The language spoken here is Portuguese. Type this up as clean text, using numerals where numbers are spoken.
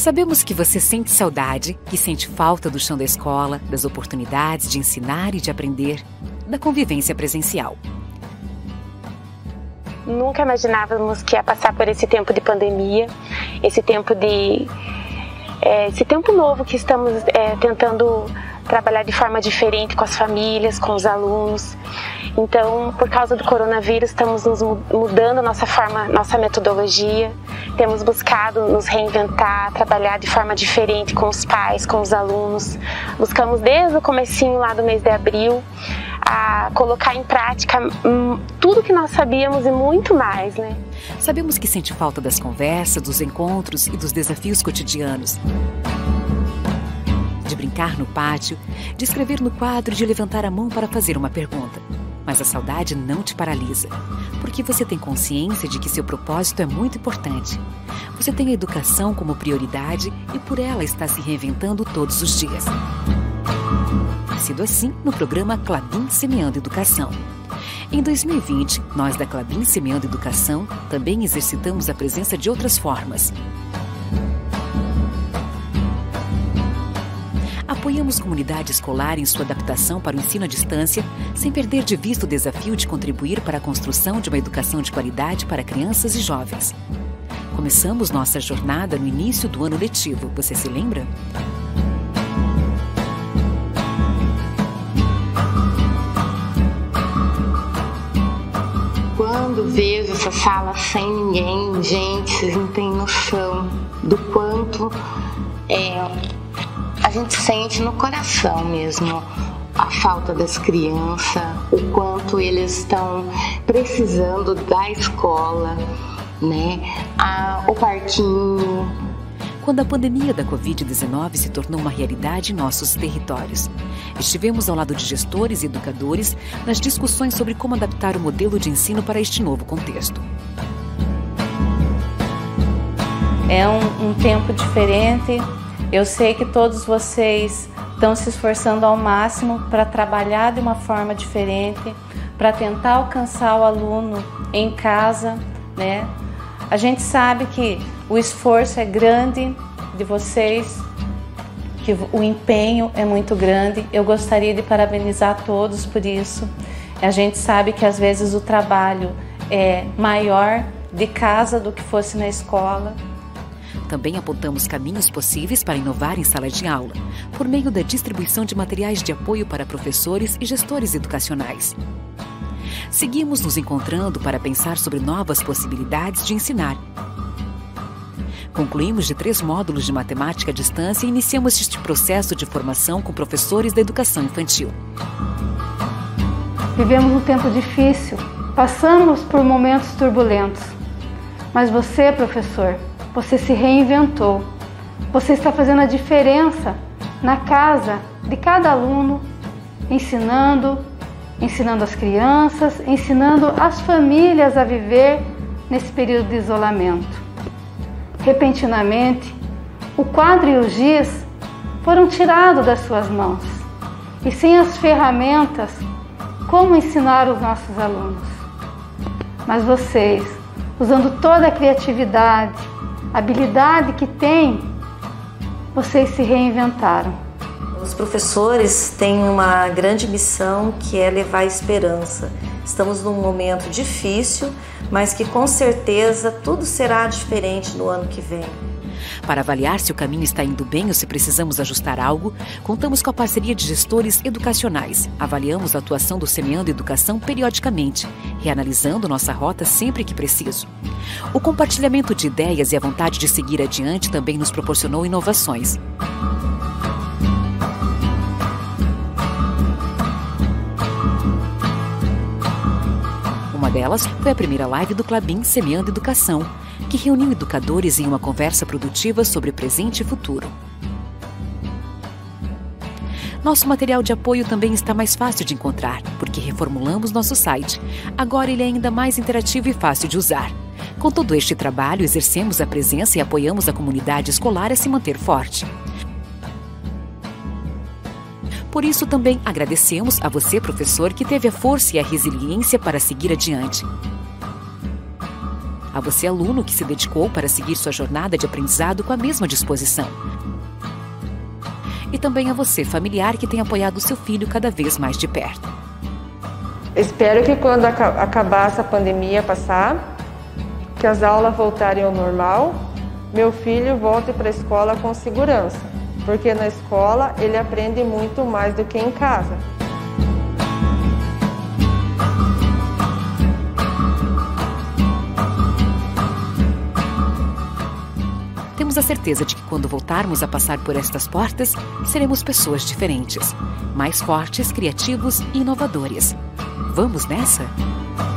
Sabemos que você sente saudade, que sente falta do chão da escola, das oportunidades de ensinar e de aprender, da convivência presencial. Nunca imaginávamos que ia passar por esse tempo de pandemia, esse tempo novo que estamos tentando trabalhar de forma diferente com as famílias, com os alunos. Então, por causa do coronavírus, estamos nos mudando nossa metodologia, temos buscado nos reinventar, trabalhar de forma diferente com os pais, com os alunos. Buscamos desde o comecinho lá do mês de abril a colocar em prática tudo que nós sabíamos e muito mais, né? Sabemos que sente falta das conversas, dos encontros e dos desafios cotidianos. De brincar no pátio, de escrever no quadro, de levantar a mão para fazer uma pergunta. Mas a saudade não te paralisa, porque você tem consciência de que seu propósito é muito importante. Você tem a educação como prioridade e por ela está se reinventando todos os dias. Tem sido assim no programa Klabin Semeando Educação. Em 2020, nós da Klabin Semeando Educação também exercitamos a presença de outras formas. Apoiamos comunidade escolar em sua adaptação para o ensino à distância, sem perder de vista o desafio de contribuir para a construção de uma educação de qualidade para crianças e jovens. Começamos nossa jornada no início do ano letivo, você se lembra? Quando vejo essa sala sem ninguém, gente, vocês não têm noção do quanto a gente sente no coração mesmo a falta das crianças, o quanto eles estão precisando da escola, né? O parquinho. Quando a pandemia da Covid-19 se tornou uma realidade em nossos territórios, estivemos ao lado de gestores e educadores nas discussões sobre como adaptar o modelo de ensino para este novo contexto. É um tempo diferente. Eu sei que todos vocês estão se esforçando ao máximo para trabalhar de uma forma diferente, para tentar alcançar o aluno em casa, né? A gente sabe que o esforço é grande de vocês, que o empenho é muito grande. Eu gostaria de parabenizar todos por isso. A gente sabe que às vezes o trabalho é maior de casa do que fosse na escola. Também apontamos caminhos possíveis para inovar em sala de aula, por meio da distribuição de materiais de apoio para professores e gestores educacionais. Seguimos nos encontrando para pensar sobre novas possibilidades de ensinar. Concluímos de 3 módulos de matemática à distância e iniciamos este processo de formação com professores da educação infantil. Vivemos um tempo difícil, passamos por momentos turbulentos, mas você, professor, você se reinventou. Você está fazendo a diferença na casa de cada aluno, ensinando as crianças, ensinando as famílias a viver nesse período de isolamento. Repentinamente, o quadro e o giz foram tirados das suas mãos. E sem as ferramentas, como ensinar os nossos alunos? Mas vocês, usando toda a criatividade, habilidade que têm, vocês se reinventaram. Os professores têm uma grande missão, que é levar esperança. Estamos num momento difícil, mas que com certeza tudo será diferente no ano que vem. Para avaliar se o caminho está indo bem ou se precisamos ajustar algo, contamos com a parceria de gestores educacionais. Avaliamos a atuação do Semeando Educação periodicamente, reanalisando nossa rota sempre que preciso. O compartilhamento de ideias e a vontade de seguir adiante também nos proporcionou inovações. Uma delas foi a primeira live do Klabin Semeando Educação, que reuniu educadores em uma conversa produtiva sobre presente e futuro. Nosso material de apoio também está mais fácil de encontrar, porque reformulamos nosso site. Agora ele é ainda mais interativo e fácil de usar. Com todo este trabalho, exercemos a presença e apoiamos a comunidade escolar a se manter forte. Por isso, também agradecemos a você, professor, que teve a força e a resiliência para seguir adiante. A você, aluno, que se dedicou para seguir sua jornada de aprendizado com a mesma disposição. E também a você, familiar, que tem apoiado seu filho cada vez mais de perto. Espero que quando acabar essa pandemia passar, que as aulas voltarem ao normal, meu filho volte para a escola com segurança, porque na escola ele aprende muito mais do que em casa. Temos a certeza de que quando voltarmos a passar por estas portas, seremos pessoas diferentes, mais fortes, criativos e inovadores. Vamos nessa?